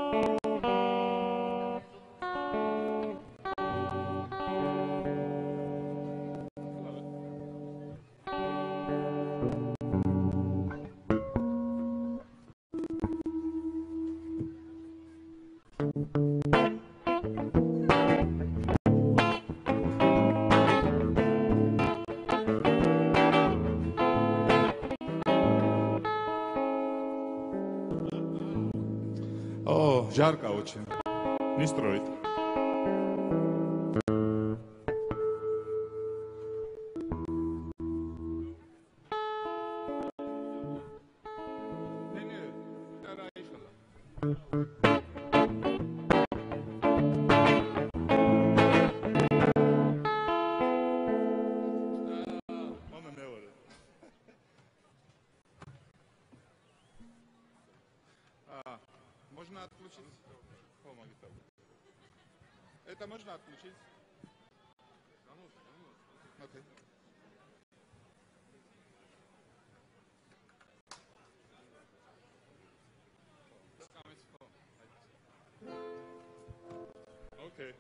жарко очень. Не строить. Можно отключить? Это можно отключить? Okay. Okay.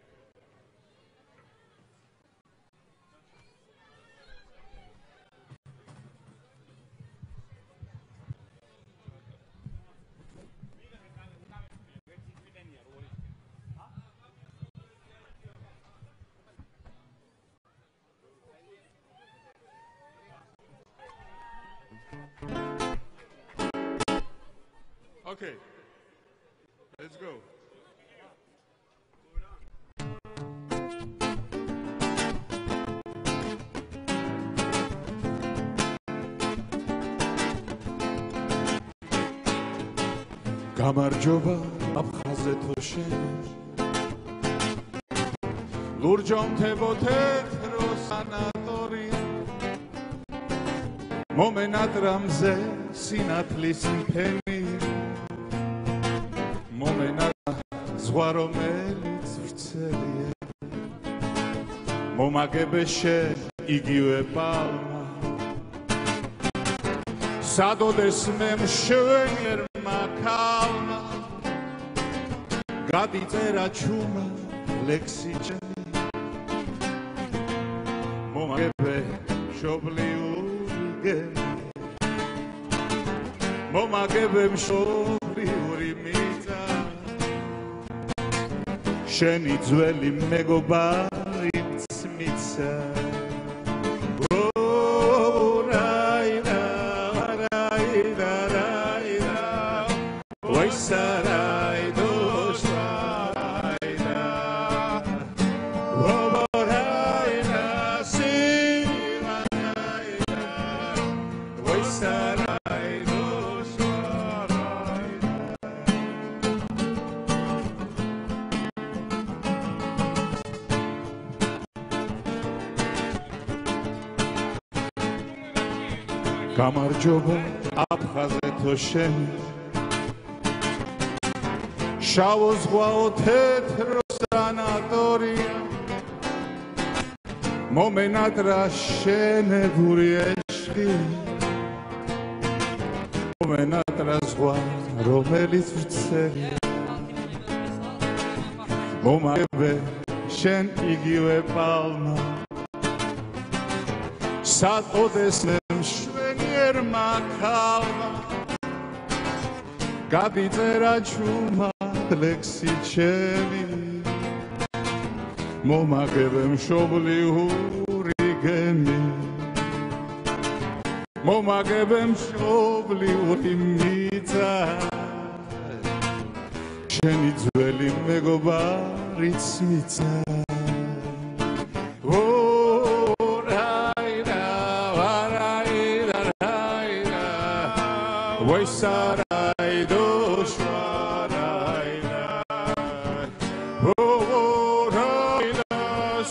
Okay, let's go. გამარჯობა აფხაზეთო შენ ლურჯონთებო თეთრო სანატორია მომენატრამზე სინათლის ფენი მომენატრა ზღვა რომელიც ვრცელია მომაგებე შენ იგივე პალმა სადოდეს მე მშვენიერმა ქალმა გადიწერა ჩუმა ლექსი ჩემი მომაგებე მშობლიური გემი მომაგებე მშობლიური მიწა შენი ძველი მეგობარი მწმიცა გამარჯობა აფხაზეთო შენ შავო ზღვაო თეთრო სანატორია მომენატრა შენებური ეშხი მომენატრა ზღვა რომელიც ვრცელია მომაგებე შენ იგივე პალმა სადოდეს მშვენიერმა ქალმა გადიწერა ჩუმა ლექსი ჩემი მომაგებე მშობლიური გემი მომაგებე მშობლიური მიწა შენი ძველი მეგობარიც მიწა Sarai do shwaraina oh raina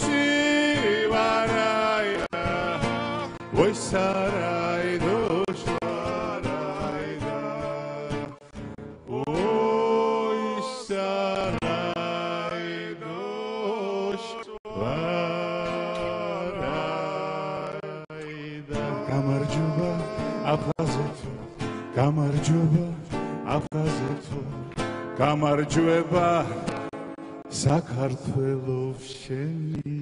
shivaraina oi sarai do shwaraina oi sarai do shwaraina გამარჯობა აფხაზეთო გამარჯობა აფხაზეთო გამარჯვება საქართველოს შენი.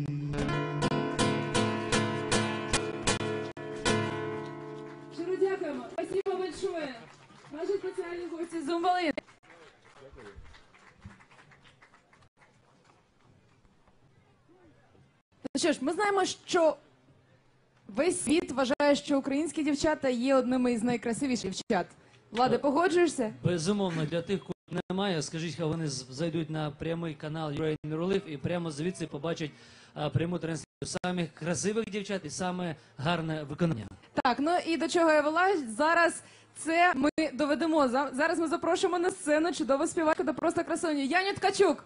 Щиро дякуємо. Спасибо большое. Наші спеціальні гості з Зумбалин. Ну що ж, ми знаємо, що весь світ вважає, що українські дівчата є одними із найкрасивіших дівчат. Влади, погоджуєшся? Безумовно, для тих, кого немає, скажіть, хай вони зайдуть на прямий канал Ukraine Mirror і прямо звідси побачать пряму трансляцію самих красивих дівчат і саме гарне виконання. Так, ну і до чого я вела? Зараз це ми доведемо. Зараз ми запрошуємо на сцену чудову співачку та просто красуню Яню Ткачук.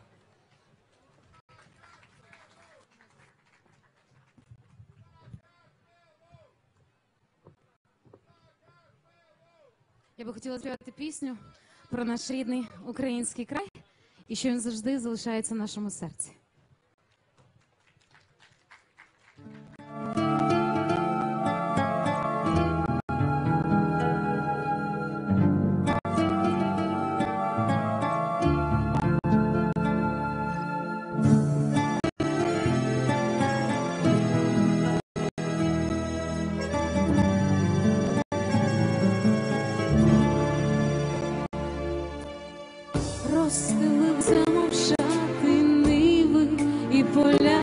Я би хотіла співати пісню про наш рідний український край і що він завжди залишається в нашому серці. Розстелилися мовчати ниви і поля,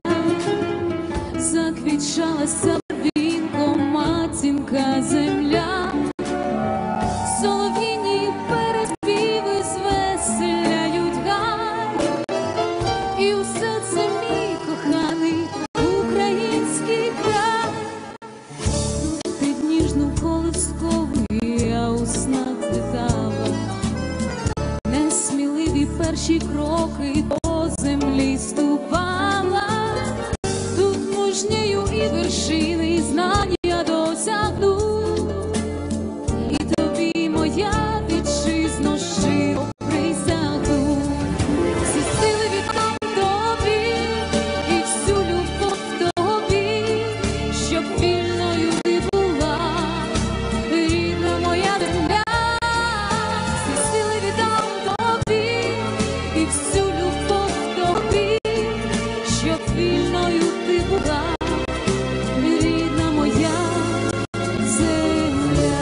заквітчалася барвінком матінка земля, солов'їні переспіви звеселяють гай, і усе це мій коханий український край. Під ніжну колискову я у снах летала, несміливі перші кроки по землі ступала. Тут мужнію і вершини, і знання досягну. І тобі, моя вітчизно, щиро присягну. Всі сили віддам тобі і всю любов тобі, щоб вільною ти була, рідна моя земля. Всі сили віддам тобі і всю любов тобі, щоб вільною ти була, рідна моя земля.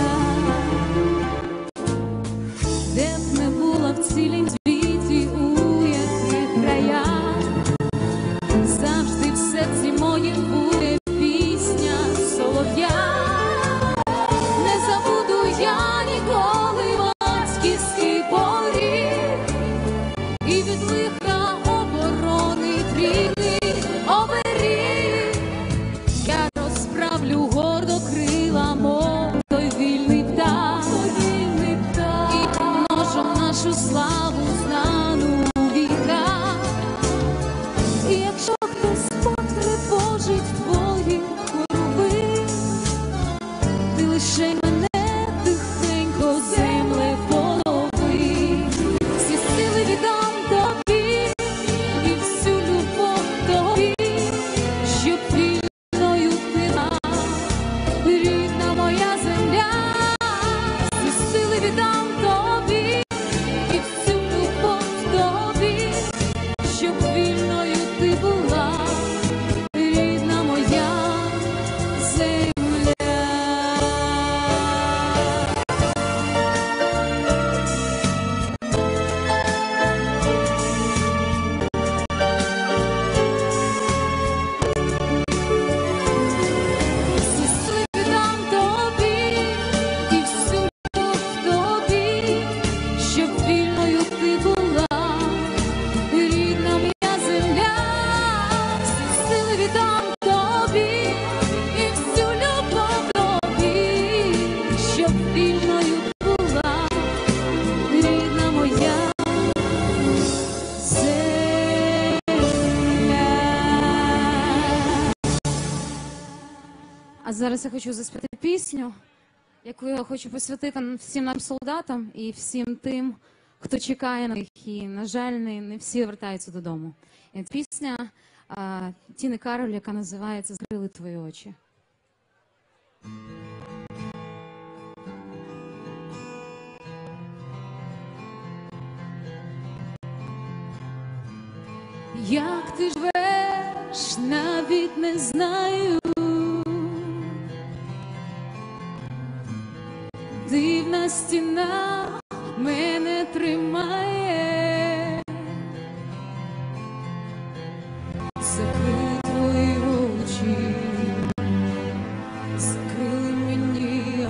Де б не була в цілім світі, у яких краях, завжди в серці моїм буде пісня солов'я. Не забуду я ніколи батьківський поріг і від лиха оборони рідний оберіг. Я розправлю гордо крила, мов той вільний птах, і помножу нашу славу знану у віках. І якщо хтось потривожить твої хвороби, ти лише мене тихенько земле полови. Всі сили віддам тобі і всю любов тобі, щоб вільною ти була, рідна моя земля. Всі сили віддам тобі і всю любов тобі, щоб вільною ти була, рідна моя земля. Всі сили віддам тобі і всю любов тобі, щоб вільною ти була, рідна моя земля. Всі сили віддам тобі і всю любов тобі, щоб вільною була, рідна моя земля. А зараз я хочу заспівати пісню, яку я хочу посвятити всім нашим солдатам і всім тим, хто чекає на них, і, на жаль, не всі вертаються додому. І це пісня Тіни Кароль, яка називається «Закрили твої очі». як ти живеш, навіть не знаю. Дивна стіна мене тримає, закрили твої очі, закрили мені,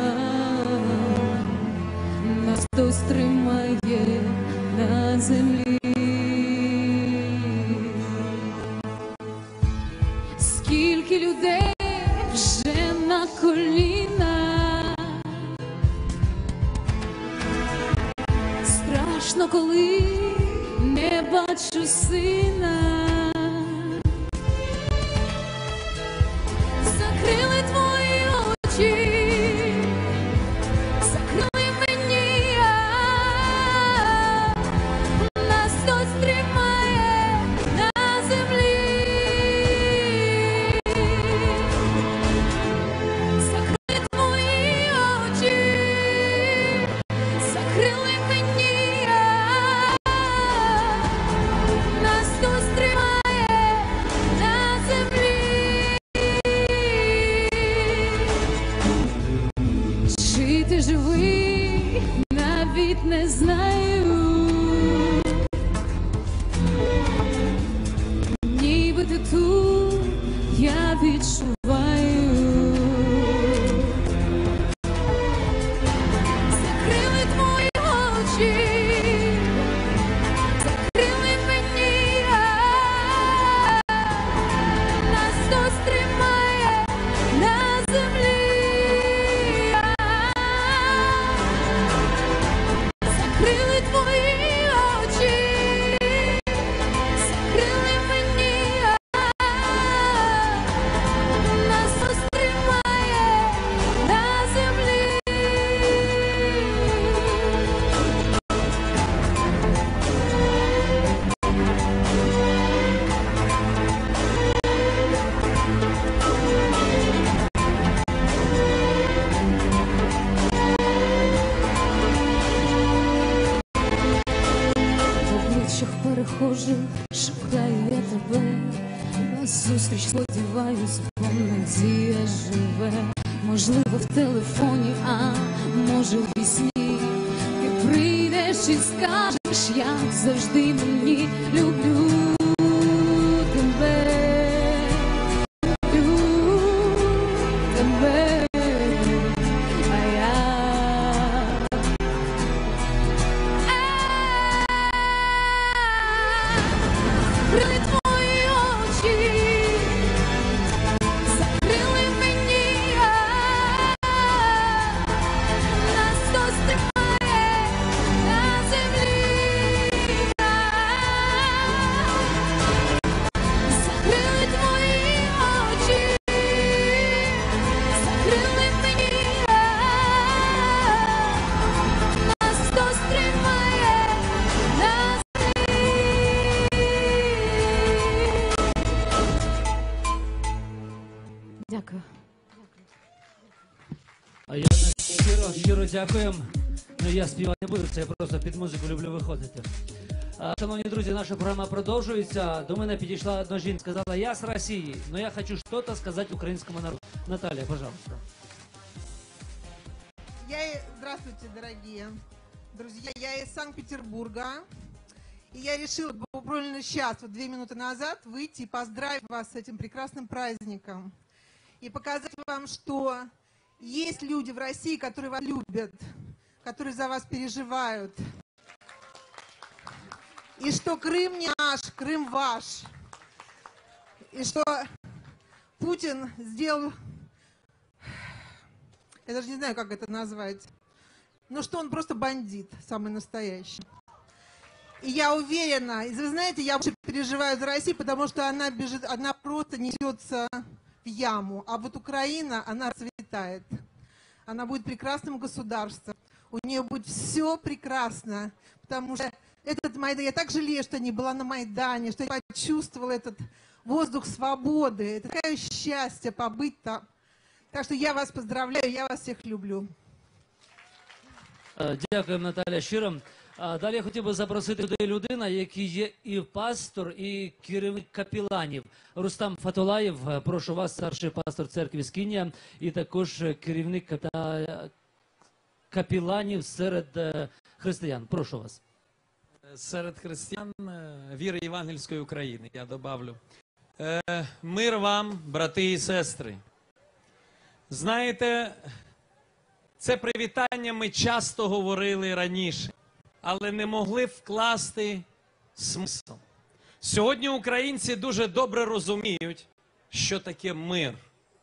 нас хтось тримає на землі. Скільки людей вже на колінах, страшно, коли не бачу сина. Закрили твої очі, закрили мені, нас хтось тримає на землі. Закрили твої очі, закрили мені, нас хтось тримає на землі. Жити живий навіть не знаю, ніби ти тут, я відчуваю. Закрили твої очі, закрили мені, нас хтось тримає на землі. Закрили твої очі, закрили мені, нас хтось тримає на землі. В обличчях перехожих шукаю я тебе, назустріч сподіваюсь, бо надія живе. Можливо, в телефоні, а може в вісні. Ти прийдеш і скажеш, як завжди мені, люблю тебе, люблю тебе, а я закрили твої очі, закрили мені, нас хтось тримає на землі. Закрили твої очі, закрили мені, нас хтось тримає на землі. Дякую. А я щиро дякуємо. Ну я співати не буду, це я просто під музику люблю виходити. Шановні друзі, наша програма продовжується. До мене підійшла одна жінка, сказала: я з Росії, но я хочу что-то сказать украинскому народу. Наталья, пожалуйста. Здравствуйте, дорогие друзья. Я из Санкт-Петербурга. И я решила буквально сейчас, вот 2 минуты назад, выйти и поздравить вас с этим прекрасным праздником. И показать вам, что есть люди в России, которые вас любят, которые за вас переживают. И что Крым не наш, Крым ваш. И что Путин сделал, я даже не знаю, как это назвать, но что он просто бандит, самый настоящий. И я уверена, и вы знаете, я очень переживаю за Россию, потому что она бежит, она просто несется в яму. А вот Украина, она расцветает. Она будет прекрасным государством. У нее будет все прекрасно, потому что этот Майдан, я так жалею, что не была на Майдане, что я почувствовала этот воздух свободы. Это такое счастье побыть там. Так что я вас поздравляю, я вас всех люблю. Дякуємо, Наталя, щиро. А далі я хотів би запросити туди людина, який є і пастор, і керівник капеланів. Рустам Фатулаєв, прошу вас, старший пастор церкви Скинія, і також керівник капеланів серед християн. Прошу вас. Серед християн віри Євангельської України, я добавлю. Мир вам, брати і сестри. Знаєте, це привітання ми часто говорили раніше, але не могли вкласти смисл. Сьогодні українці дуже добре розуміють, що таке мир.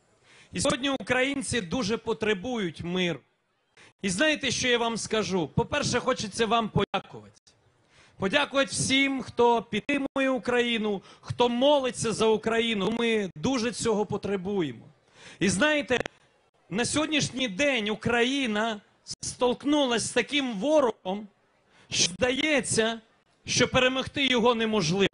І сьогодні українці дуже потребують миру. І знаєте, що я вам скажу? По-перше, хочеться вам подякувати. Подякувати всім, хто підтримує Україну, хто молиться за Україну. Ми дуже цього потребуємо. І знаєте, на сьогоднішній день Україна столкнулася з таким ворогом, що здається, що перемогти його неможливо.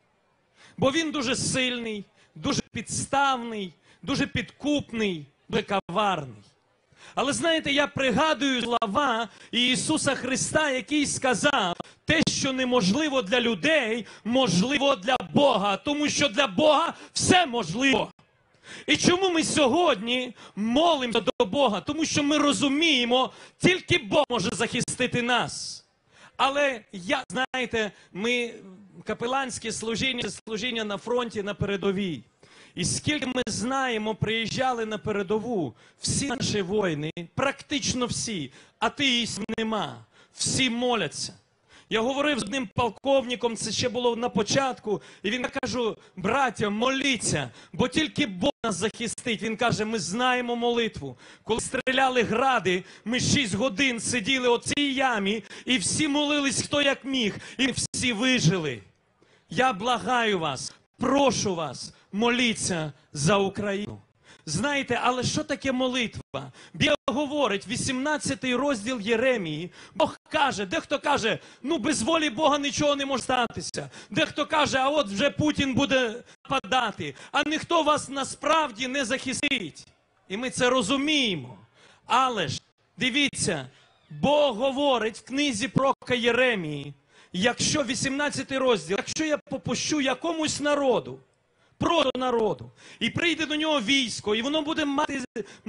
Бо він дуже сильний, дуже підставний, дуже підкупний, дуже коварний. Але знаєте, я пригадую слова Ісуса Христа, який сказав, те, що неможливо для людей, можливо для Бога, тому що для Бога все можливо. І чому ми сьогодні молимося до Бога? Тому що ми розуміємо, тільки Бог може захистити нас. Але, знаєте, ми капеланське служіння, служіння на фронті, на передовій. І скільки ми знаємо, приїжджали на передову, всі наші воїни, практично всі, атеїстів нема, всі моляться. Я говорив з одним полковником, це ще було на початку, і він каже, браття, моліться, бо тільки Бог нас захистить. Він каже, ми знаємо молитву. Коли стріляли гради, ми 6 годин сиділи у цій ямі, і всі молились, хто як міг, і всі вижили. Я благаю вас, прошу вас, моліться за Україну. Знаєте, але що таке молитва? Біблія говорить, 18-й розділ Єремії, Бог каже, дехто каже, ну без волі Бога нічого не може статися. Дехто каже, а от вже Путін буде нападати, а ніхто вас насправді не захистить. І ми це розуміємо. Але ж, дивіться, Бог говорить в книзі пророка Єремії, якщо 18-й розділ, якщо я попущу якомусь народу, проти народу, і прийде до нього військо, і воно буде мати,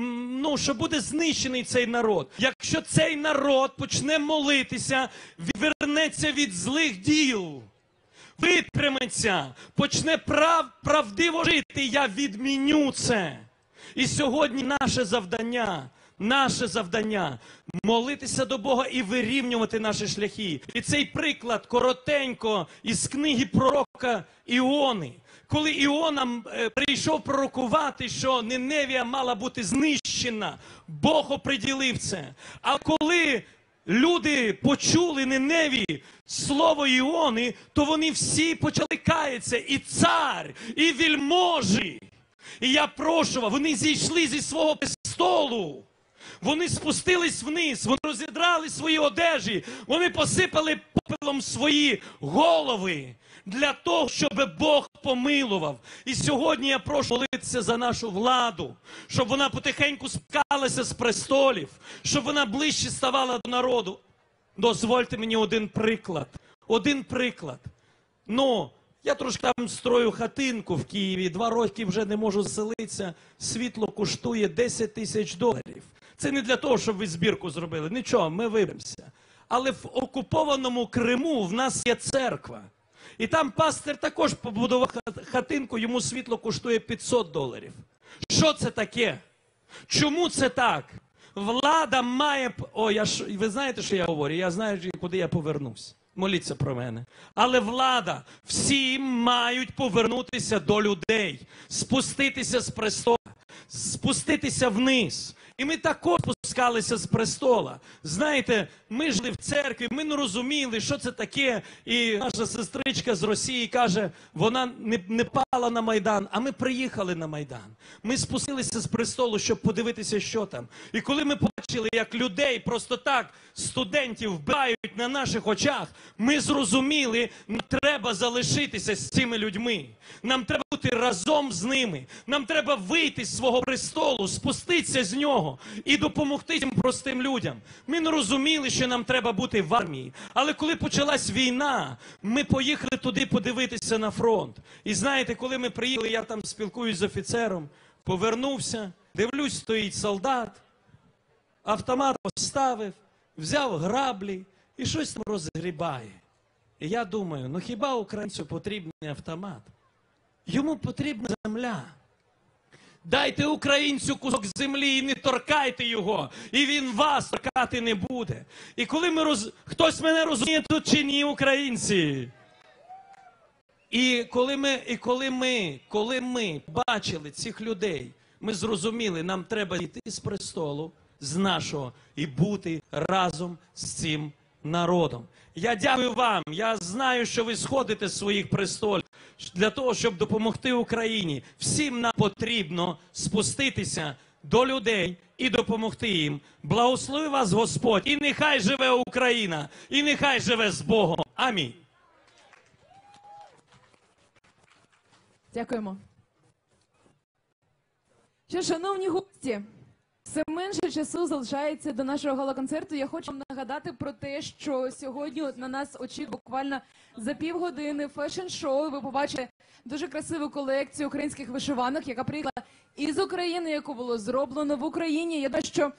що буде знищений цей народ. Якщо цей народ почне молитися, відвернеться від злих діл, випряметься, почне правдиво жити, я відміню це. І сьогодні наше завдання молитися до Бога і вирівнювати наші шляхи. І цей приклад коротенько із книги пророка Іони. Коли Іона прийшов пророкувати, що Ниневія мала бути знищена, Бог оприділив це. А коли люди почули Ниневії слово Іони, то вони всі почали каятися, і цар, і вельможі. І я прошу вас, вони зійшли зі свого престолу. Вони спустились вниз, вони розідрали свої одежі, вони посипали попелом свої голови для того, щоб Бог помилував. І сьогодні я прошу молитися за нашу владу, щоб вона потихеньку спускалася з престолів, щоб вона ближче ставала до народу. Дозвольте мені один приклад. Я трошки там строю хатинку в Києві, 2 роки вже не можу заселитися, світло коштує $10 000. Це не для того, щоб ви збірку зробили. Нічого, ми виберемося. Але в окупованому Криму в нас є церква. І там пастир також побудував хатинку, йому світло коштує $500. Що це таке? Чому це так? Влада має... ви знаєте, що я говорю? Я знаю, куди я повернусь. Моліться про мене. Але влада, всі мають повернутися до людей, спуститися з престола, спуститися вниз. І ми також спускалися з престола. Знаєте, ми жили в церкві, ми не розуміли, що це таке. І наша сестричка з Росії каже, вона не пала на Майдан, а ми приїхали на Майдан. Ми спустилися з престолу, щоб подивитися, що там. І коли ми побачили, як людей просто так, студентів вбивають на наших очах, ми зрозуміли, нам треба залишитися з цими людьми. Нам треба бути разом з ними. Нам треба вийти з свого престолу, спуститися з нього додому і допомогти цим простим людям. Ми не розуміли, що нам треба бути в армії. Але коли почалась війна, ми поїхали туди подивитися на фронт. І знаєте, коли ми приїхали, я там спілкуюсь з офіцером, повернувся, дивлюсь, стоїть солдат, автомат поставив, взяв граблі і щось там розгрібає. І я думаю, ну хіба українцю потрібний автомат? Йому потрібна земля. Дайте українцю кусок землі і не торкайте його, і він вас торкати не буде. І коли хтось мене розуміє тут чи ні, українці? І коли ми бачили цих людей, ми зрозуміли, нам треба йти з престолу, з нашого, і бути разом з цим народом. Я дякую вам. Я знаю, що ви сходите з своїх престолів для того, щоб допомогти Україні. Всім нам потрібно спуститися до людей і допомогти їм. Благослови вас Господь. І нехай живе Україна, і нехай живе з Богом. Амінь. Дякуємо. Що, шановні гості, все менше часу залишається до нашого гала-концерту. Я хочу вам нагадати про те, що сьогодні на нас очікує буквально за півгодини фешн-шоу. Ви побачите дуже красиву колекцію українських вишиванок, яка приїхала із України, яку було зроблено в Україні. Я думаю, що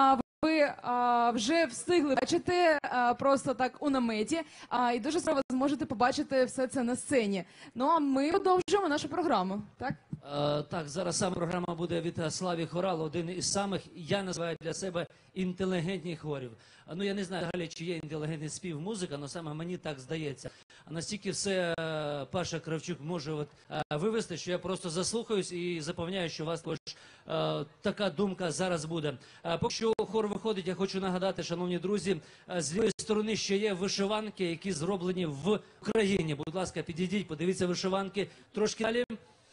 ви вже встигли бачити просто так у наметі, і дуже скоро ви зможете побачити все це на сцені. Ну а ми продовжуємо нашу програму, так? Так, зараз саме програма буде від Славі Хорал, один із самих, я називаю для себе, інтелігентних хорів. Ну, я не знаю, взагалі, чи є інтелігентний спів, музика, але саме мені так здається. Настільки все Паша Кравчук може вивести, що я просто заслухаюсь і запевняю, що у вас також така думка зараз буде. Поки що хор виходить, я хочу нагадати, шановні друзі, з лівої сторони ще є вишиванки, які зроблені в Україні. Будь ласка, підійдіть, подивіться вишиванки трошки далі.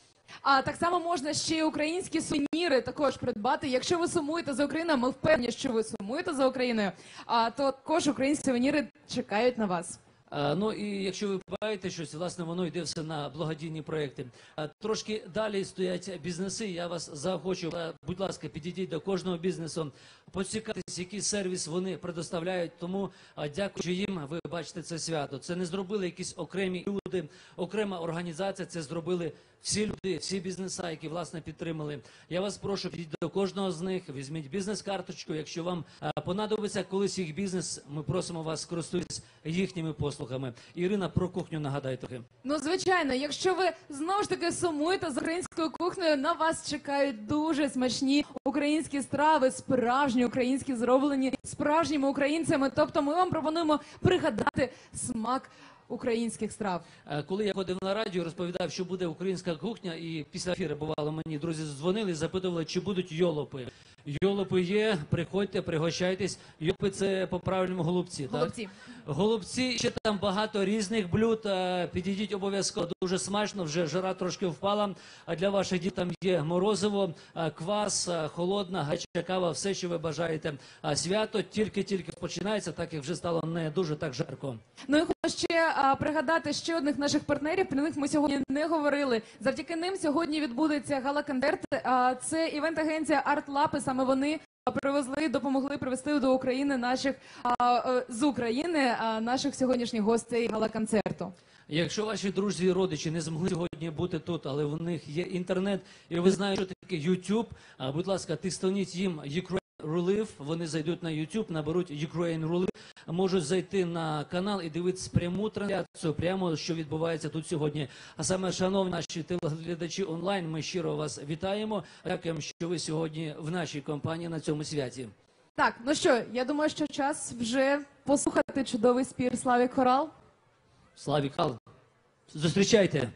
А так само можна ще й українські сувеніри також придбати. Якщо ви сумуєте за Україною, ми впевнені, що ви сумуєте за Україною, то також українські сувеніри чекають на вас. Ну і якщо ви бачите щось, власне, воно йде все на благодійні проекти. Трошки далі стоять бізнеси, я вас заохочу, будь ласка, підійдіть до кожного бізнесу, поцікавитись, який сервіс вони предоставляють, тому дякуючи їм, ви бачите це свято. Це не зробили якісь окремі люди, окрема організація, це зробили всі люди, всі бізнеса, які, власне, підтримали. Я вас прошу, підійдіть до кожного з них, візьміть бізнес-карточку, якщо вам понадобиться колись їх бізнес, ми просимо вас скористуватися їхніми послугами. Ірина, про кухню нагадай трохи. Ну, звичайно, якщо ви знову ж таки сумуєте з українською кухнею, на вас чекають дуже смачні українські страви, справжні українські, зроблені справжніми українцями. Тобто ми вам пропонуємо пригадати смак українських страв. Коли я ходив на радіо, розповідав, що буде українська кухня, і після ефіру, бувало, мені друзі дзвонили і запитували, чи будуть йолопи. Йолопи є, приходьте, пригощайтесь. Йолопи – це по-правильному голубці, так? Голубці. Голубці, ще там багато різних блюд. Підійдіть обов'язково, дуже смачно, вже жара трошки впала. А для ваших дітей там є морозиво, квас, холодна, гаряча кава, все, що ви бажаєте. Свято тільки-тільки починається, так як вже стало не дуже так жарко. Ну і хочу ще пригадати ще одних наших партнерів, про них ми сьогодні не говорили. Завдяки ним сьогодні відбудеться гала-концерт. Це івент-агенція «Арт-Лапи», саме вони допомогли привезти до України наших сьогоднішніх гостей гала-концерту. Якщо ваші друзі і родичі не змогли сьогодні бути тут, але в них є інтернет, і ви знаєте, що таке YouTube, будь ласка, тисніть їм Ukraine Relief, вони зайдуть на YouTube, наберуть Ukraine Relief, можуть зайти на канал і дивитися пряму трансляцію, прямо що відбувається тут сьогодні. А саме, шановні наші телеглядачі онлайн, ми щиро вас вітаємо. Дякуємо, що ви сьогодні в нашій компанії на цьому святі. Так, ну що, я думаю, що час вже послухати чудовий спів Славі Хорал. Славік Хал, зустрічайте.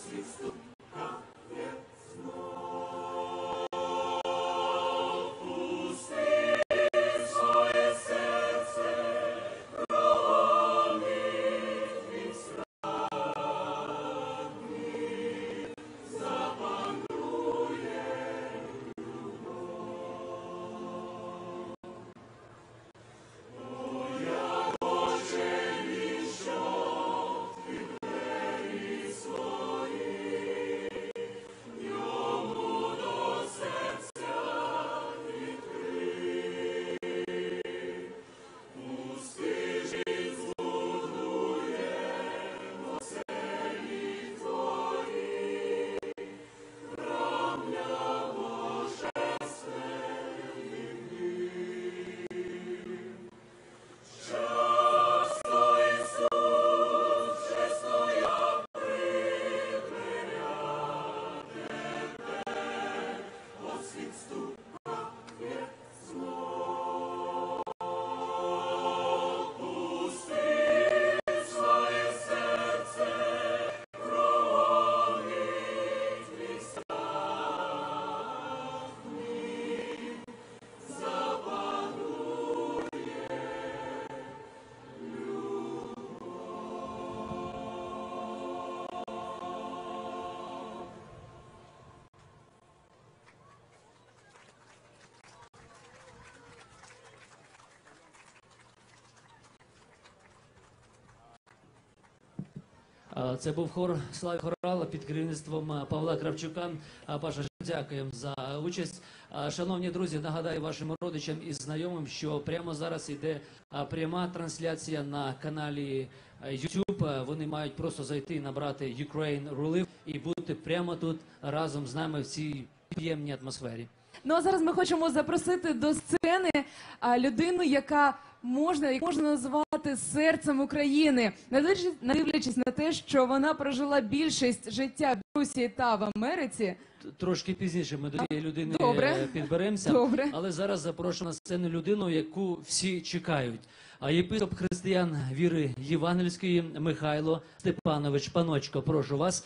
Це був хор Слави Хорала під керівництвом Павла Кравчука. Паша, дякуємо за участь. Шановні друзі, нагадаю вашим родичам і знайомим, що прямо зараз йде пряма трансляція на каналі YouTube. Вони мають просто зайти і набрати Ukraine Relief і бути прямо тут разом з нами в цій приємній атмосфері. Ну а зараз ми хочемо запросити до сцени людину, яка можна назвати серцем України, не дивлячись на те, що вона прожила більшість життя в Русі та в Америці. Трошки пізніше ми до цієї людини підберемося, але зараз запрошую на сцену людину, яку всі чекають. Єпископ християн віри євангельської Михайло Степанович Паночко, прошу вас.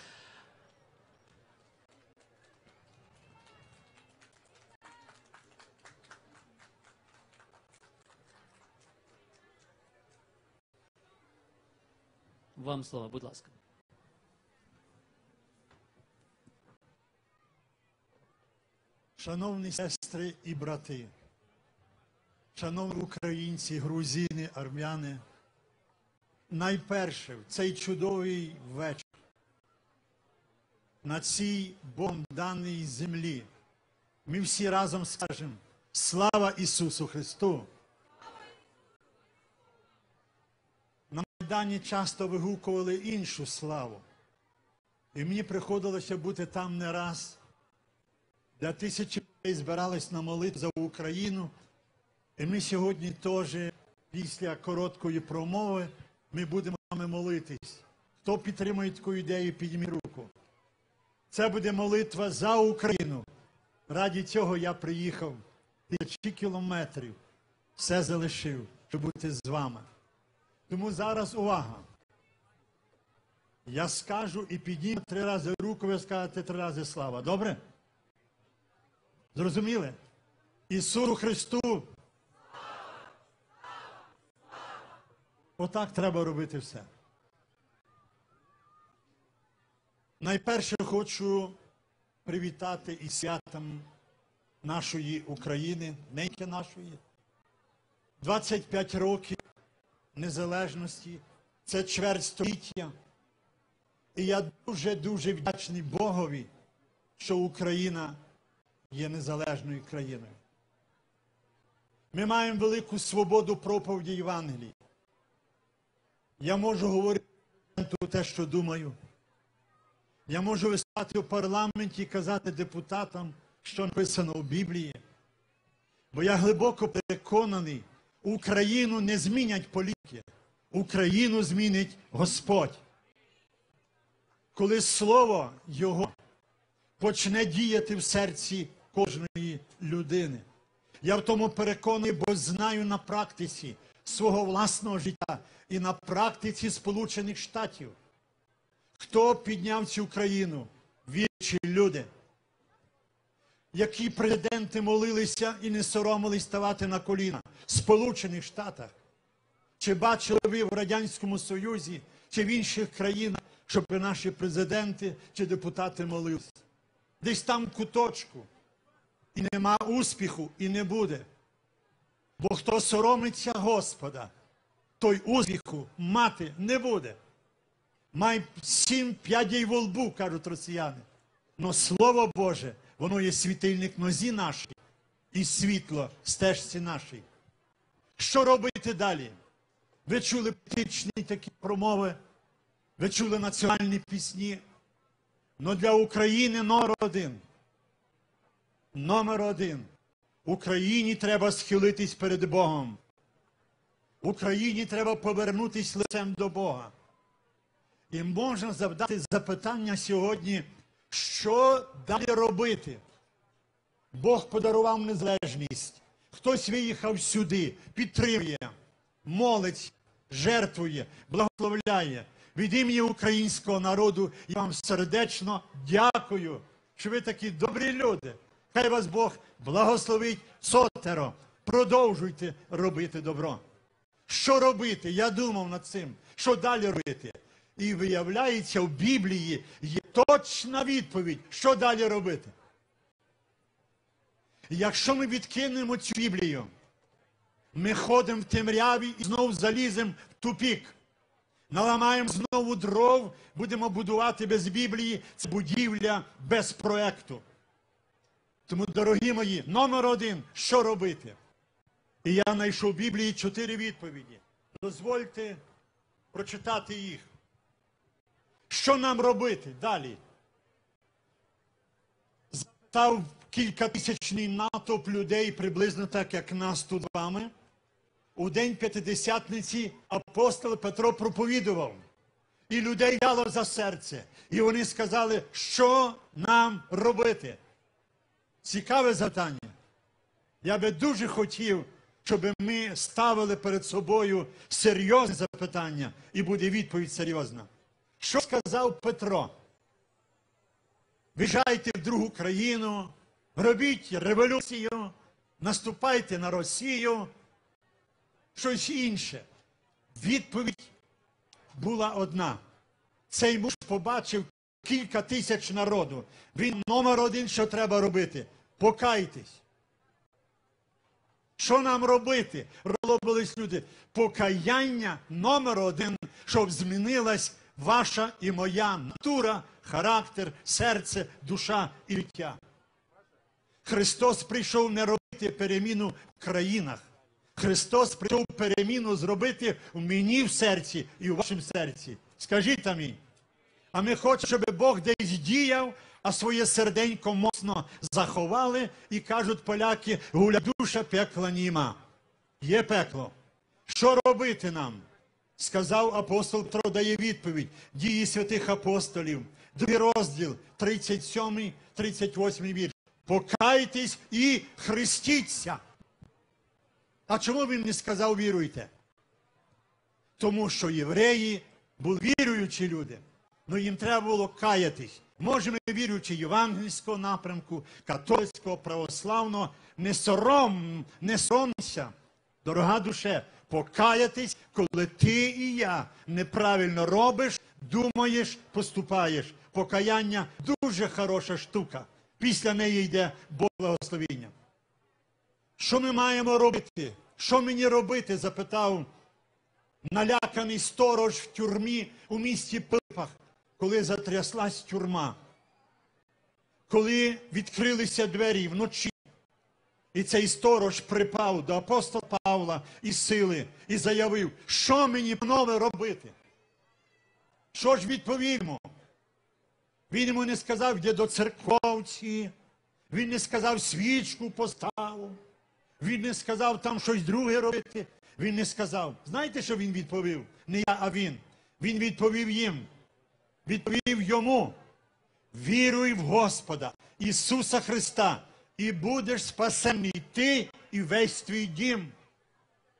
Вам слово, будь ласка. Шановні сестри і брати, шановні українці, грузини, армяни, найперше в цей чудовий вечір на цій Богом даній землі ми всі разом скажемо «Слава Ісусу Христу!». На Майдані часто вигукували іншу славу. І мені приходилося бути там не раз, де тисячі людей збирались на молитву за Україну. І ми сьогодні теж, після короткої промови, ми будемо з вами молитись. Хто підтримує таку ідею, підніміть руку. Це буде молитва за Україну. Раді цього я приїхав тисячі кілометрів, все залишив, щоб бути з вами. Тому зараз увага. Я скажу і підніму 3 рази руку, ви скажете 3 рази слава. Добре? Зрозуміли? Ісусу Христу. Отак треба робити все. Найперше хочу привітати із святом нашої України, неньки нашої. 25 років незалежності, це чверть століття. І я дуже-дуже вдячний Богові, що Україна є незалежною країною. Ми маємо велику свободу проповіді Євангелії. Я можу говорити те, що думаю. Я можу виступати в парламенті і казати депутатам, що написано у Біблії. Бо я глибоко переконаний, Україну не змінять політики. Україну змінить Господь. Коли Слово Його почне діяти в серці кожної людини. Я в тому переконаний, бо знаю на практиці свого власного життя і на практиці Сполучених Штатів. Хто підняв цю країну? Віруючі люди. Які президенти молилися і не соромились ставати на коліна в Сполучених Штатах? Чи бачили ви в Радянському Союзі, чи в інших країнах, щоб наші президенти чи депутати молились? Десь там в куточку. І нема успіху, і не буде. Бо хто соромиться Господа, той успіху мати не буде. Май 7 п'ядей во лбу, кажуть росіяни. Но Слово Боже, воно є світильник нозі нашій і світло стежці нашій. Що робити далі? Ви чули політичні такі промови, ви чули національні пісні. Но для України номер один. Номер один. Україні треба схилитись перед Богом. Україні треба повернутись лицем до Бога. І можна завдати запитання сьогодні, що далі робити? Бог подарував незалежність. Хтось виїхав сюди, підтримує, молиться, жертвує, благословляє. Від імені українського народу я вам сердечно дякую, що ви такі добрі люди. Хай вас Бог благословить сотеро. Продовжуйте робити добро. Що робити? Я думав над цим. Що далі робити? І виявляється, в Біблії є точна відповідь, що далі робити. Якщо ми відкинемо цю Біблію, ми ходимо в темряві і знову заліземо в тупік. Наламаємо знову дров, будемо будувати без Біблії. Це будівля без проекту. Тому, дорогі мої, номер один, що робити? І я знайшов в Біблії 4 відповіді. Дозвольте прочитати їх. Що нам робити далі? Запитав кількатисячний натовп людей, приблизно так, як нас тут з вами. У день П'ятидесятниці апостол Петро проповідував. І людей взяло за серце. І вони сказали, що нам робити? Цікаве запитання. Я би дуже хотів, щоб ми ставили перед собою серйозне запитання, і буде відповідь серйозна. Що сказав Петро? Виїжджайте в другу країну, робіть революцію, наступайте на Росію, щось інше. Відповідь була одна. Цей муж побачив кілька тисяч народу. Він номер один, що треба робити. Покайтесь. Що нам робити? Робились люди. Покаяння номер один, щоб змінилась ваша і моя натура, характер, серце, душа і життя. Христос прийшов не робити переміну в країнах. Христос прийшов переміну зробити в мені в серці і в вашому серці. Скажіть амінь. А ми хочемо, щоб Бог десь діяв, а своє серденько моцно заховали, і кажуть поляки, гуля душа, пекла німа. Є пекло. Що робити нам? Сказав апостол Петро, дає відповідь. Дії святих апостолів. 2 розділ, 37, 38 вірш. Покайтесь і хрестіться. А чому він не сказав віруйте? Тому що євреї були віруючі люди. Ну їм треба було каятись. Може, ми віруючи євангельського напрямку, католицького, православного, не соромся, дорога душе, покаятись, коли ти і я неправильно робиш, думаєш, поступаєш. Покаяння дуже хороша штука. Після неї йде Бог благословіння. Що ми маємо робити? Що мені робити? Запитав наляканий сторож в тюрмі у місті Пилипах, коли затряслась тюрма. Коли відкрилися двері вночі, і цей сторож припав до апостола Павла і сили і заявив, що мені, панове, робити? Що ж відповів йому? Він йому не сказав, йди до церковці, він не сказав, свічку поставив, він не сказав там щось друге робити, він не сказав. Знаєте, що він відповів? Не я, а він. Він відповів їм, відповів йому, віруй в Господа Ісуса Христа, і будеш спасений ти і весь твій дім.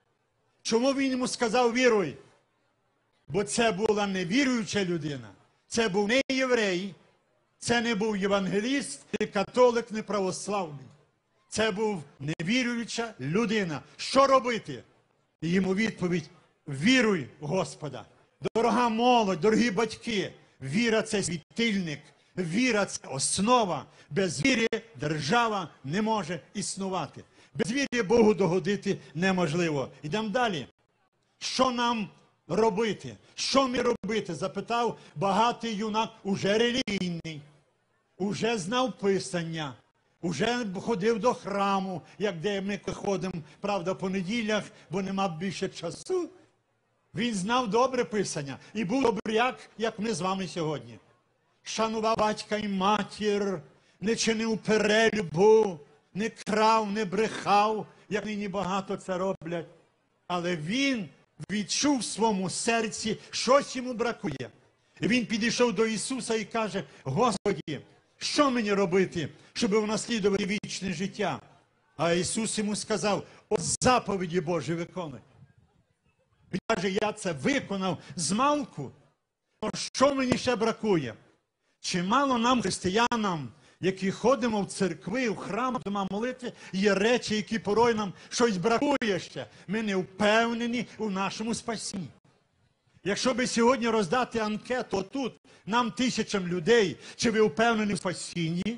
Чому він йому сказав віруй? Бо це була невіруюча людина. Це був не єврей, це не був євангеліст, не католик, не православний. Це був невіруюча людина. Що робити? І йому відповідь: віруй в Господа. Дорога молодь, дорогі батьки, віра – це світильник, віра – це основа. Без віри держава не може існувати. Без віри Богу догодити неможливо. Ідемо далі. Що нам робити? Що ми робити? Запитав багатий юнак, уже релігійний, уже знав Писання, уже ходив до храму, як де ми ходимо, правда, по неділях, бо нема більше часу. Він знав добре Писання і був добряк, як ми з вами сьогодні. Шанував батька і матір, не чинив перелюбу, не крав, не брехав, як нині багато це роблять. Але він відчув в своєму серці, щось йому бракує. І він підійшов до Ісуса і каже: Господи, що мені робити, щоб унаслідувати вічне життя? А Ісус йому сказав: от заповіді Божі виконуй. Він каже: я це виконав змалку. Що мені ще бракує? Чимало нам, християнам, які ходимо в церкви, в храм, дома молитви, є речі, які порой нам щось бракує ще. Ми не впевнені у нашому спасінні. Якщо би сьогодні роздати анкету отут, нам, тисячам людей, чи ви впевнені в спасінні,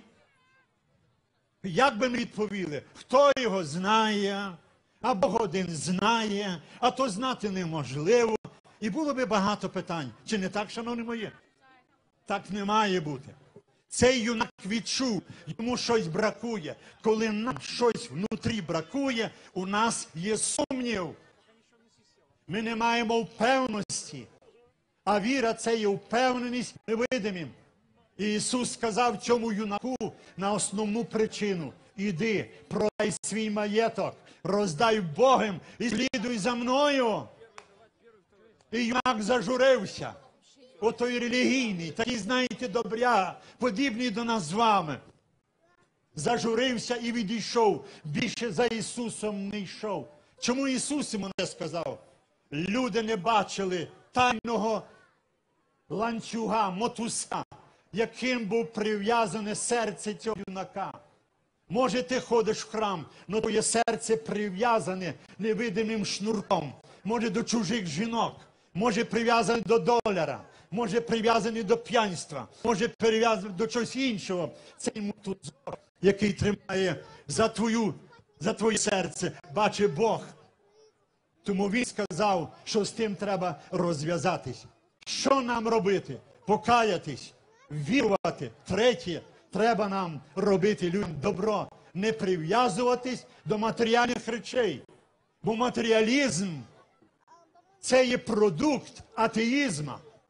як би ми відповіли? Хто його знає, а Бог один знає, а то знати неможливо. І було би багато питань. Чи не так, шановні мої? Так не має бути. Цей юнак відчув, йому щось бракує. Коли нам щось внутрі бракує, у нас є сумнів. Ми не маємо впевненості. А віра – це є впевненість невидимим. І Ісус сказав цьому юнаку на основну причину: іди, продай свій маєток, роздай Богом і слідуй за мною. І юнак зажурився. Отой релігійний, такий, знаєте, добря, подібний до нас з вами. Зажурився і відійшов. Більше за Ісусом не йшов. Чому Ісус йому не сказав? Люди не бачили тайного ланцюга, мотузка, яким був прив'язане серце цього юнака. Може, ти ходиш в храм, але твоє серце прив'язане невидимим шнурком. Може, до чужих жінок. Може, прив'язаний до доляра, може, прив'язаний до п'янства, може, прив'язаний до чогось іншого. Цей мотузок, який тримає за твоє серце, бачить Бог. Тому він сказав, що з тим треба розв'язатись. Що нам робити? Покаятись, вірувати. Третє, треба нам робити людям добро, не прив'язуватись до матеріальних речей. Бо матеріалізм – це є продукт атеїзму.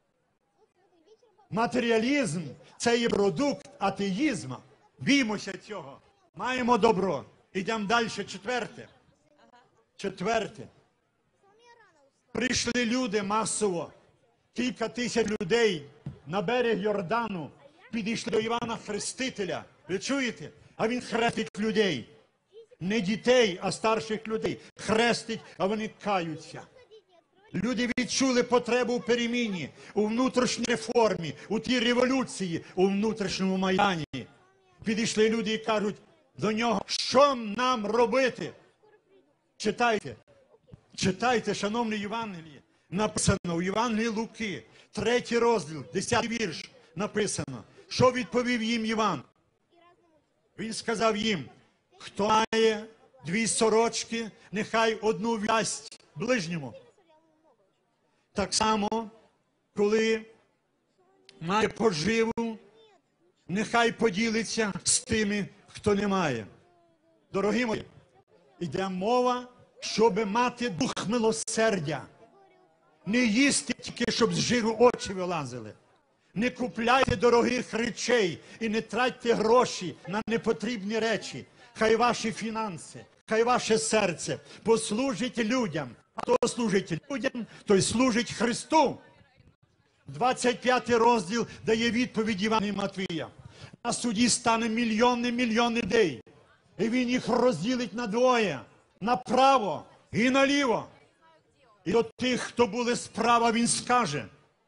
Матеріалізм – це є продукт атеїзму. Біймося цього. Маємо добро. Ідемо далі. Четверте. Прийшли люди масово. Кілька тисяч людей на берег Йордану підійшли до Івана Хрестителя. Ви чуєте? А він хрестить людей. Не дітей, а старших людей. Хрестить, а вони каються. Люди відчули потребу в переміні, у внутрішній реформі, у тій революції, у внутрішньому Майдані. Підійшли люди і кажуть до нього: що нам робити? Читайте, шановні Євангелії. Написано у Євангелії Луки, 3 розділ, 10 вірш написано. Що відповів їм Іван? Він сказав їм: хто має 2 сорочки, нехай одну віддасть ближньому. Так само, коли має поживу, нехай поділиться з тими, хто не має. Дорогі мої, йде мова, щоб мати дух милосердя. Не їсти тільки, щоб з жиру очі вилазили. Не купляйте дорогих речей і не тратьте гроші на непотрібні речі. Хай ваші фінанси, хай ваше серце послужить людям. Хто служить людям, той служить Христу. 25 розділ дає відповідь Івана Матвія. На суді стане мільйони людей. І він їх розділить на двоє. Направо і наліво. І до тих, хто були справа, він скаже: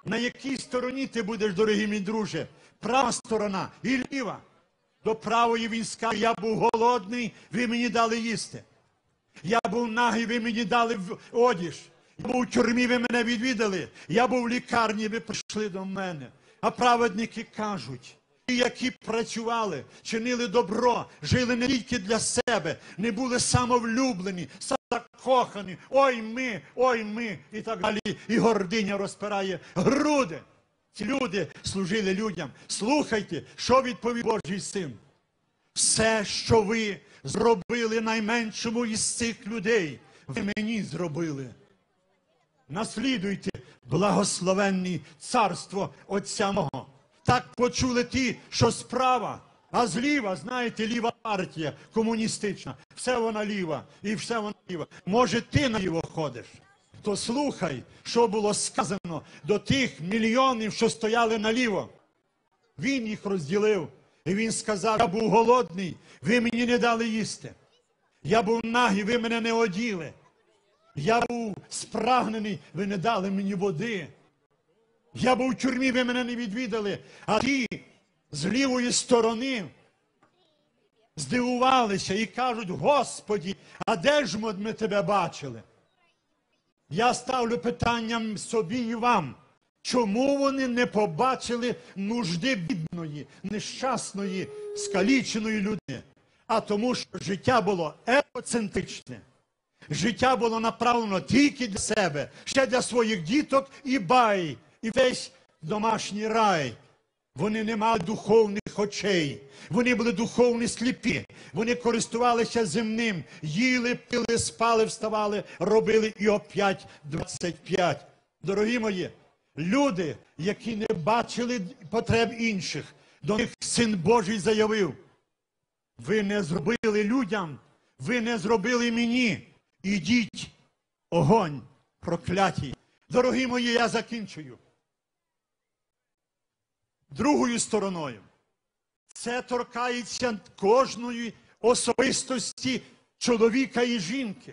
На якій стороні ти будеш, дорогий мій друже? Права сторона і ліва. До правої він скаже: я був голодний, ви мені дали їсти. Я був нагий, ви мені дали одіж. Я був у тюрмі, ви мене відвідали. Я був в лікарні, ви прийшли до мене. А праведники кажуть: ті, які працювали, чинили добро, жили не тільки для себе, не були самовлюблені, закохані, ой ми, і так далі. І гординя розпирає груди. Ці люди служили людям. Слухайте, що відповів Божий Син. Все, що ви зробили найменшому із цих людей, ви мені зробили. Наслідуйте благословенні царство Отця мого. Так почули ті, що справа, а зліва, знаєте, ліва партія комуністична. Все вона ліва, і все вона ліва. Може, ти наліво ходиш? То слухай, що було сказано до тих мільйонів, що стояли наліво. Він їх розділив. І він сказав: я був голодний, ви мені не дали їсти. Я був нагий, ви мене не оділи. Я був спрагнений, ви не дали мені води. Я був в тюрмі, ви мене не відвідали. А ті з лівої сторони здивувалися і кажуть: Господі, а де ж ми тебе бачили? Я ставлю питанням собі і вам. Чому вони не побачили нужди бідної, нещасної, скаліченої людини? А тому, що життя було егоцентричне. Життя було направлено тільки для себе, ще для своїх діток і бай, і весь домашній рай. Вони не мали духовних очей, вони були духовні сліпі, вони користувалися земним, їли, пили, спали, вставали, робили і опять 25. Дорогі мої, люди, які не бачили потреб інших, до них Син Божий заявив: ви не зробили людям, ви не зробили мені, ідіть, огонь проклятий. Дорогі мої, я закінчую. Другою стороною, це торкається кожної особистості чоловіка і жінки.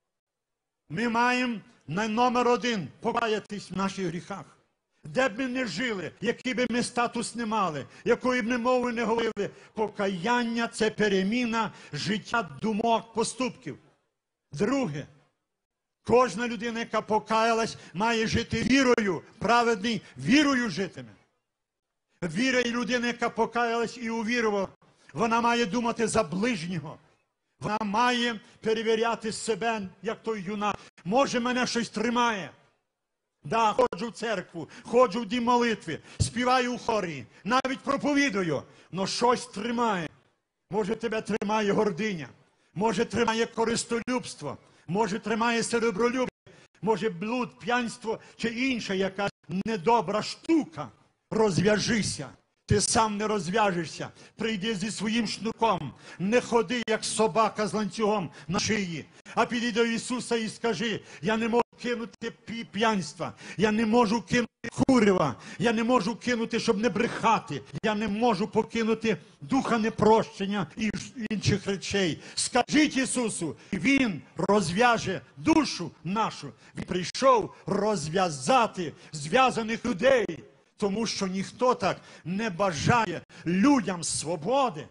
Ми маємо на номер один покаятись в наших гріхах. Де б ми не жили, який би ми статус не мали, якої б ми мови не говорили, покаяння – це переміна життя, думок, поступків. Друге, кожна людина, яка покаялась, має жити вірою, праведний вірою житиме. Віра і людина, яка покаялась і увірувала, вона має думати за ближнього. Вона має перевіряти себе, як той юнак. Може, мене щось тримає. Да, ходжу в церкву, ходжу в дім молитви, співаю у хорі, навіть проповідую, но щось тримає. Може, тебе тримає гординя, може, тримає користолюбство, може, тримає серебролюбство, може, блуд, п'янство чи інша якась недобра штука. Розв'яжися. Ти сам не розв'яжешся. Прийди зі своїм шнурком. Не ходи, як собака з ланцюгом на шиї. А піди до Ісуса і скажи: я не можу кинути п'янства. Я не можу кинути курива. Я не можу кинути, щоб не брехати. Я не можу покинути духа непрощення і інших речей. Скажіть Ісусу, і Він розв'яже душу нашу. Він прийшов розв'язати зв'язаних людей. Тому що ніхто так не бажає людям свободи.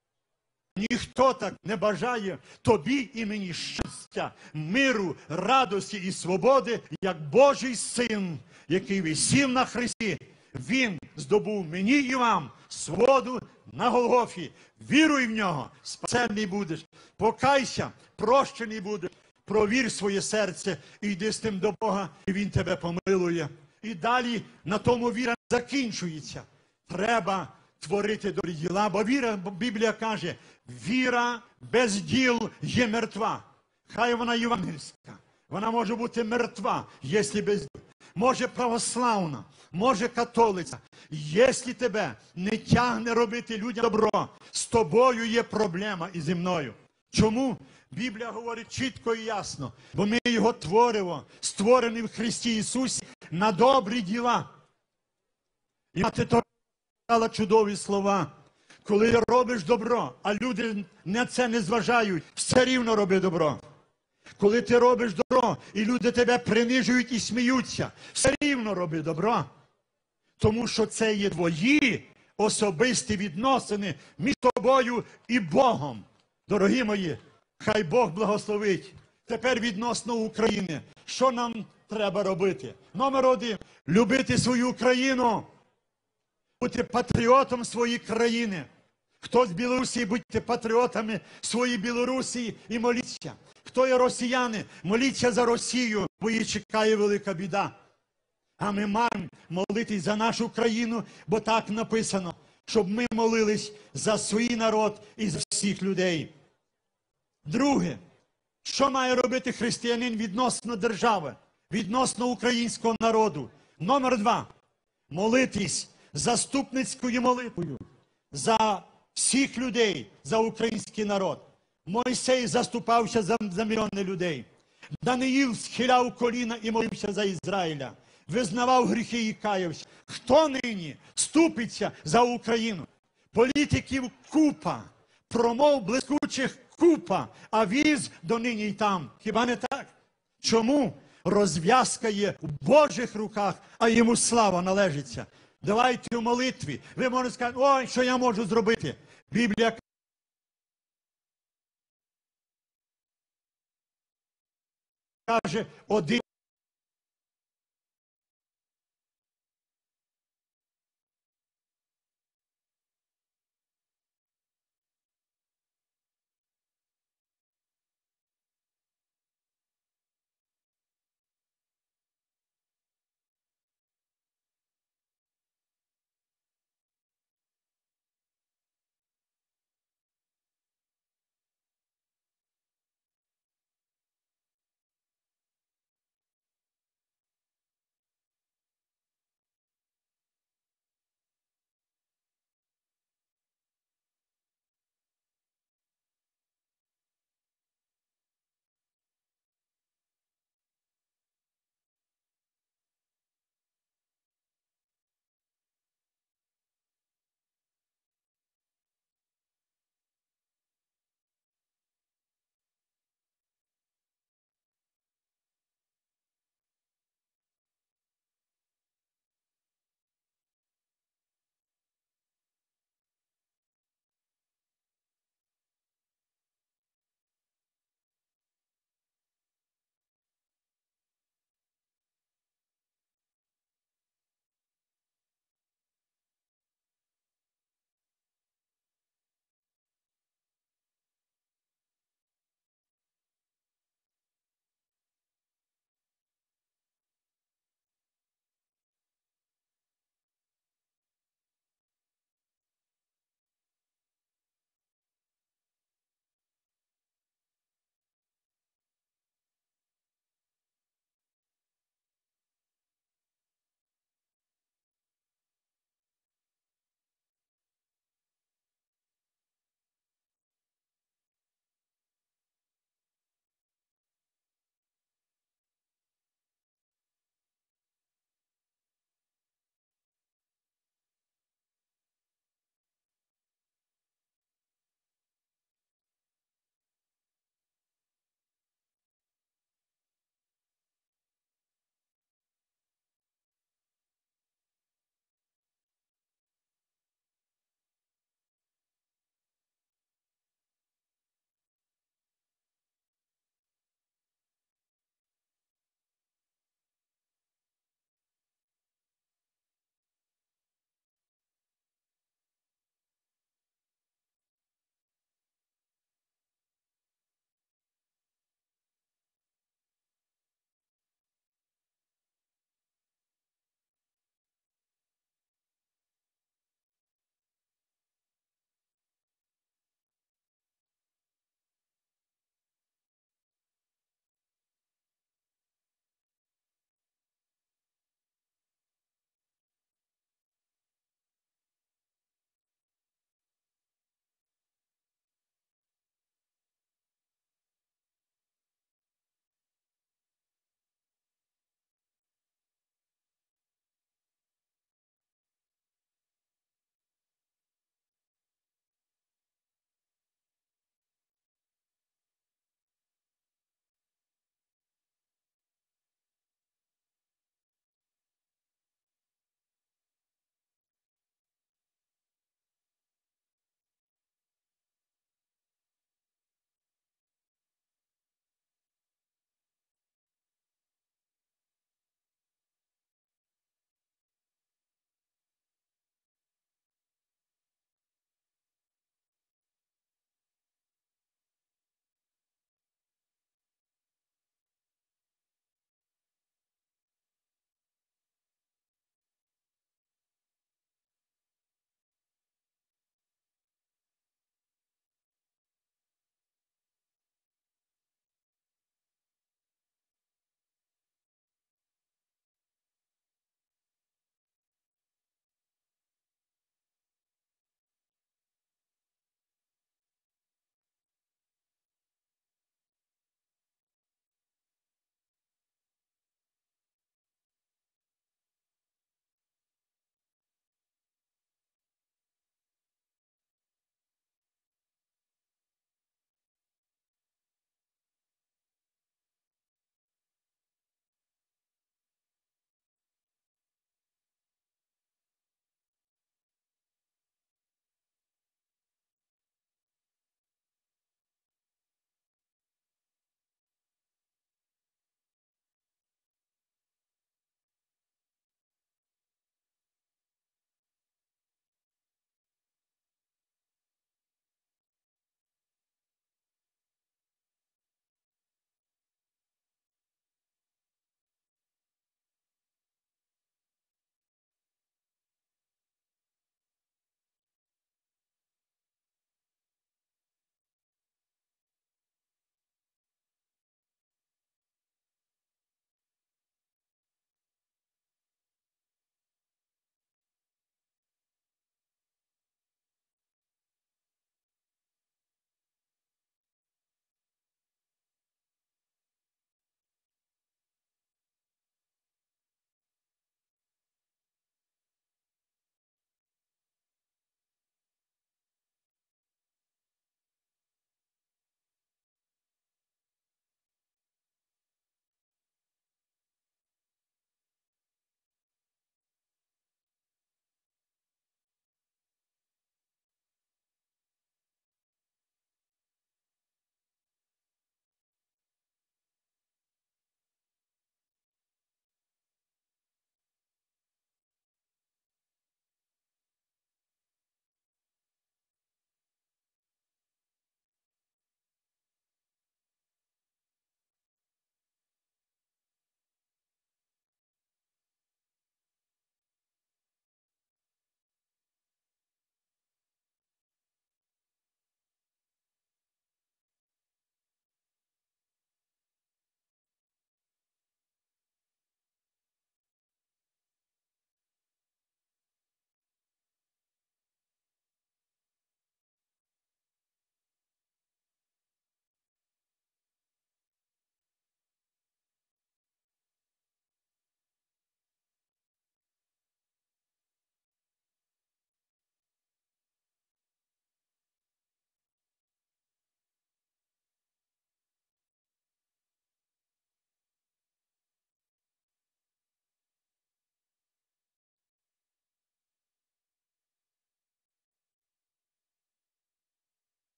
Ніхто так не бажає тобі і мені щастя, миру, радості і свободи, як Божий Син, який висів на хресті. Він здобув мені і вам свободу на Голгофі. Віруй в нього, спасенний будеш. Покайся, прощений будеш. Провір своє серце і йди з тим до Бога, і Він тебе помилує. І далі на тому віра закінчується. Треба творити добрі діла, бо віра, Біблія каже, віра без діл є мертва. Хай вона євангельська. Вона може бути мертва, якщо без діл. Може православна, може католиця. Якщо тебе не тягне робити людям добро, з тобою є проблема і зі мною. Чому? Біблія говорить чітко і ясно, бо ми його творимо, створені в Христі Ісусі на добрі діла. І мати то сказала чудові слова. Коли ти робиш добро, а люди на це не зважають, все рівно роби добро. Коли ти робиш добро, і люди тебе принижують і сміються, все рівно роби добро. Тому що це є твої особисті відносини між тобою і Богом. Дорогі мої, хай Бог благословить. Тепер відносно України. Що нам треба робити? Номер 1. Любити свою країну. Бути патріотом своєї країни. Хто з Білорусі, будьте патріотами своєї Білорусі і моліться. Хто є росіяни, моліться за Росію, бо її чекає велика біда. А ми маємо молитись за нашу країну, бо так написано, щоб ми молились за свій народ і за всіх людей. Друге, що має робити християнин відносно держави, відносно українського народу? Номер 2. Молитись заступницькою молитвою за всіх людей, за український народ. Мойсей заступався за мільйони людей. Даниїл схиляв коліна і молився за Ізраїля. Визнавав гріхи і каявся. Хто нині ступиться за Україну? Політиків купа, промов блискучих купа, а віз донині й там. Хіба не так? Чому? Розв'язка є в Божих руках, а йому слава належиться. Давайте в молитві. Ви можете сказати, ой, що я можу зробити? Біблія каже, один